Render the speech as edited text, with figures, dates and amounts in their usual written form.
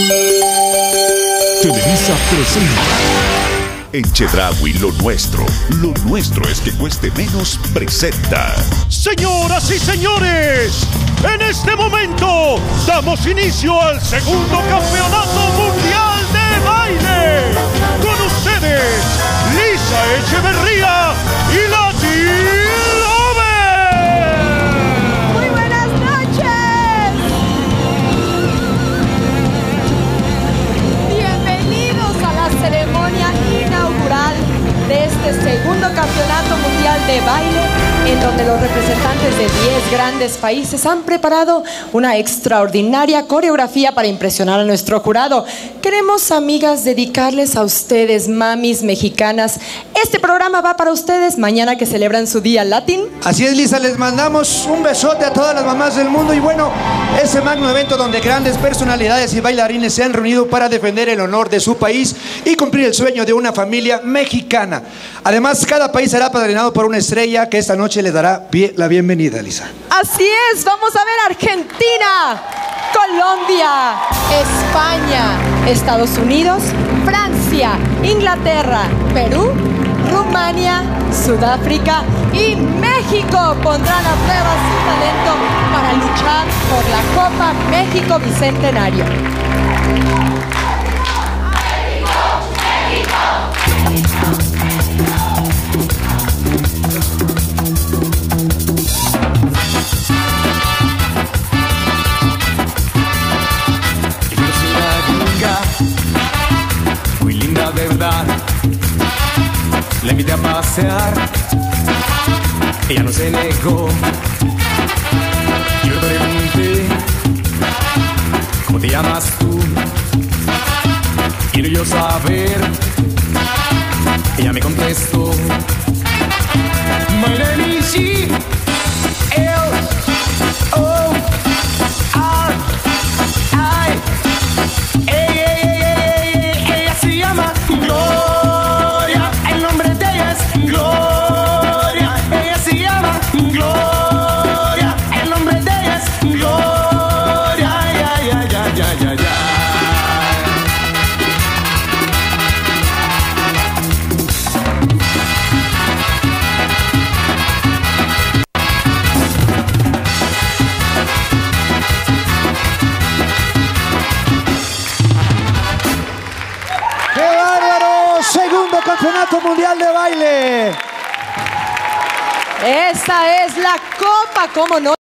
Televisa presenta. En Chedraui lo nuestro es que cueste menos, presenta. Señoras y señores, en este momento damos inicio al segundo campeonato mundial de baile. Con ustedes, Lisa Echeverría y Lati Lover. Muy buenas noches. Bienvenidos a la ceremonia inaugural de este segundo campeonato mundial de baile, en donde los representantes de 10 grandes países han preparado una extraordinaria coreografía para impresionar a nuestro jurado. Queremos, amigas, dedicarles a ustedes, mamis mexicanas. Este programa va para ustedes mañana que celebran su Día Latín. Así es, Lisa, les mandamos un besote a todas las mamás del mundo. Y bueno, ese magno evento donde grandes personalidades y bailarines se han reunido para defender el honor de su país y cumplir el sueño de una familia mexicana. Además, cada país será padrinado por una estrella que esta noche les dará la bienvenida, Lisa. Así es, vamos a ver Argentina, Colombia, España, Estados Unidos, Francia, Inglaterra, Perú, Rumania, Sudáfrica y México pondrán a prueba su talento para luchar por la Copa México Bicentenario. Muy linda, verdad. La invité a pasear, ella no se negó. Yo le pregunté, ¿cómo te llamas tú? Quiero yo saber. Ella me contestó, My name is ella se llama Gloria, el nombre de ella es Gloria. Ella se llama Gloria, el nombre de ella es Gloria. Ya. Segundo campeonato mundial de baile. Esa es la Copa, ¿cómo no?